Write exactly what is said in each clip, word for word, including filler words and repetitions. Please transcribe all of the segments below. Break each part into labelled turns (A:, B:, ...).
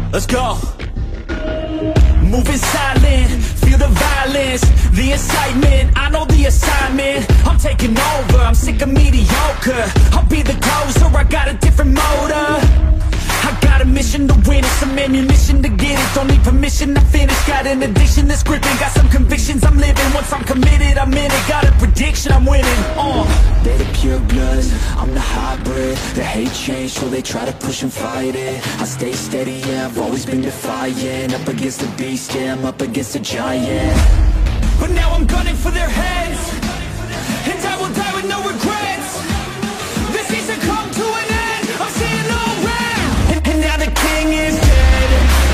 A: let's go. Moving silent, feel the violence, the excitement, I know the assignment. I'm taking over, I'm sick of mediocre. I'll be the closer, I got a different motor. I got a mission to win it, some ammunition to get it. Don't need permission to finish, got an addiction that's gripping. Got some convictions I'm living, once I'm committed I'm in it. Got a prediction I'm winning, uh They're the pure bloods, I'm the hybrid. They hate change, so they try to push and fight it. I stay steady, yeah, I've always been defiant. Up against the beast, yeah, I'm up against a giant. But now I'm gunning for their heads, and I will die with no regrets. This needs to come to an end, I'm seeing no red. And, and now the king is dead.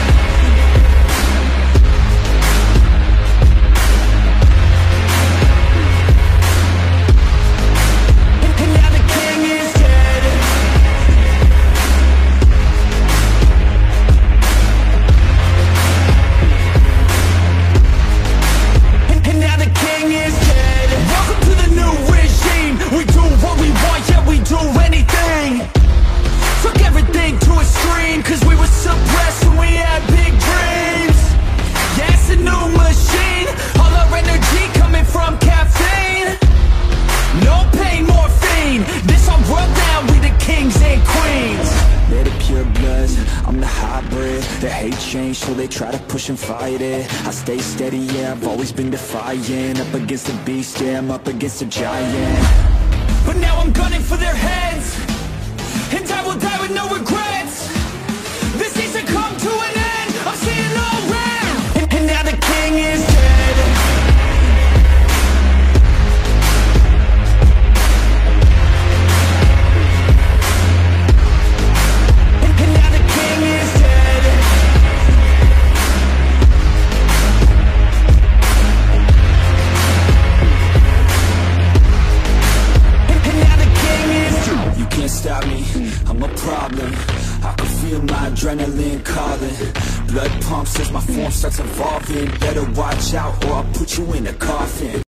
A: And, and now the king is dead. And, and now the king is dead. Welcome to the new regime. We do what we want, yeah, we do anything. Took everything to extreme, cause we were suppressed when we had big dreams. Yeah, it's a new machine, all our energy coming from caffeine. No pain, morphine, this our world now, we the kings and queens. They're the pure bloods, I'm the hybrid. They hate change, so they try to push and fight it. I stay steady, yeah, I've always been defiant. Up against the beast, yeah, I'm up against a giant. But now I'm gunning for their heads, and I will die with no regrets. This needs to come to an end, I'm seeing no red. And, and now the king is dead. And, and now the king is dead. And, and now the king is dead. You can't stop me, I'm a problem. I can feel my adrenaline calling. Blood pumps as my form starts evolving. Better watch out or I'll put you in a coffin.